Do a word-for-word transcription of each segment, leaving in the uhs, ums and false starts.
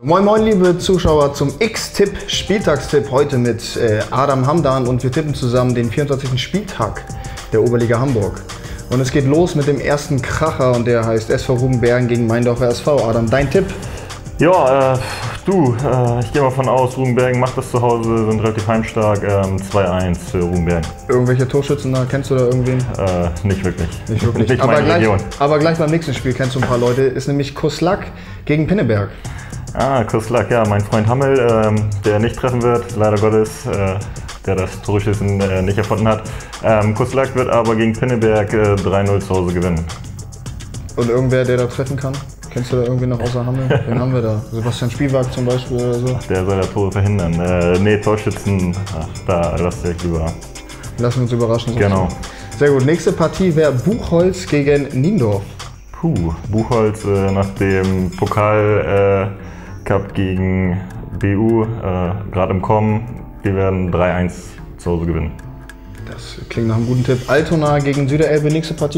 Moin moin liebe Zuschauer zum X-Tipp Spieltagstipp heute mit äh, Adam Hamdan und wir tippen zusammen den vierundzwanzigsten Spieltag der Oberliga Hamburg. Und es geht los mit dem ersten Kracher und der heißt S V Rubenbergen gegen Meindorfer S V. Adam, dein Tipp? Ja, äh, du, äh, ich gehe mal von aus, Rubenbergen macht das zu Hause, sind relativ heimstark, ähm, zwei eins für Rubenbergen. Irgendwelche Torschützen da, kennst du da irgendwen? Äh, nicht wirklich. Nicht wirklich, nicht aber, meine gleich, Region. aber gleich beim nächsten Spiel kennst du ein paar Leute, ist nämlich Kuslak gegen Pinneberg. Ah, Kuslak, ja, mein Freund Hammel, ähm, der nicht treffen wird, leider Gottes, äh, der das Torschießen äh, nicht erfunden hat. Ähm, Kuslak wird aber gegen Pinneberg äh, drei null zu Hause gewinnen. Und irgendwer, der da treffen kann? Kennst du da irgendwie noch außer Hammel? Wen haben wir da? Sebastian Spielwag zum Beispiel oder so? Der soll da Tore verhindern. Äh, nee, Torschützen, ach, da lass ich lieber. Lassen wir uns überraschen. Genau. Sehr gut. Nächste Partie wäre Buchholz gegen Niendorf. Puh, Buchholz äh, nach dem Pokal äh, Cup gegen B U, äh, gerade im Kommen, die werden drei eins zu Hause gewinnen. Das klingt nach einem guten Tipp. Altona gegen Süderelbe, nächste Partie?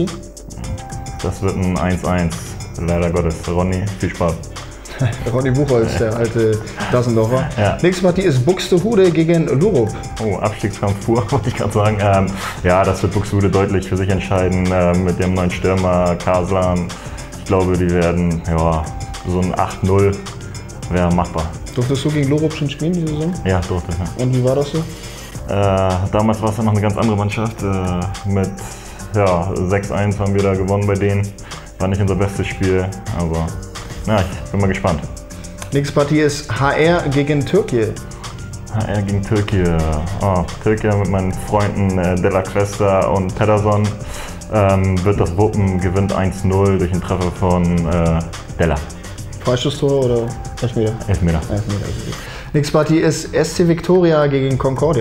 Das wird ein eins eins. Leider Gottes. Ronny, viel Spaß. Ronny Buchholz, der alte Dassendorfer. Ja. Nächste Partie ist Buxtehude gegen Lurup. Oh, Abstiegskampf pur, wollte ich gerade sagen. Ähm, ja, das wird Buxtehude deutlich für sich entscheiden äh, mit dem neuen Stürmer Kaslan. Ich glaube, die werden, ja, so ein acht null wäre machbar. Durftest du gegen Lurup schon spielen diese Saison? Ja, durfte ich. Ja. Und wie war das so? Äh, damals war es ja noch eine ganz andere Mannschaft. Äh, mit ja, sechs eins haben wir da gewonnen bei denen. War nicht unser bestes Spiel, aber na, ich bin mal gespannt. Nächste Partie ist H R gegen Türkei. H R gegen Türkei. Oh, Türkei mit meinen Freunden äh, Della Cresta und Pedersen ähm, wird das wuppen, gewinnt eins null durch den Treffer von äh, Della. Freistoßtor oder Elfmeter? Elfmeter. Elfmeter. Nächste Partie ist S C Viktoria gegen Concordia.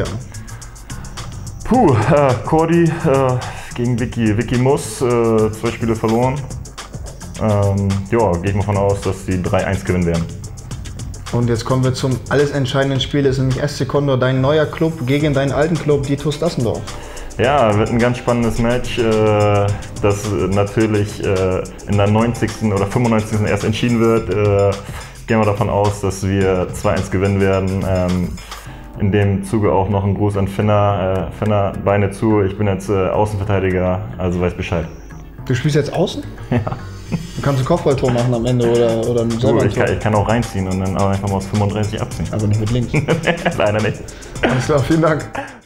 Puh, äh, Cordy äh, gegen Vicky. Vicky muss, äh, zwei Spiele verloren. Ähm, ja, gehe ich mal von aus, dass die drei eins gewinnen werden. Und jetzt kommen wir zum alles entscheidenden Spiel, das ist nämlich S C Condor, dein neuer Club gegen deinen alten Club, die T U S Dassendorf. Ja, wird ein ganz spannendes Match, äh, das natürlich äh, in der neunzigsten oder fünfundneunzigsten erst entschieden wird. Äh, gehen wir davon aus, dass wir zwei eins gewinnen werden. Ähm, in dem Zuge auch noch ein Gruß an Finner, äh, Finner, Beine zu. Ich bin jetzt äh, Außenverteidiger, also weiß Bescheid. Du spielst jetzt außen? Ja. Du kannst ein Kopfballtor machen am Ende oder, oder ein selber ich, kann, ich kann auch reinziehen und dann einfach mal aus fünfunddreißig abziehen. Aber nicht mit links. Leider nicht. Alles klar, vielen Dank.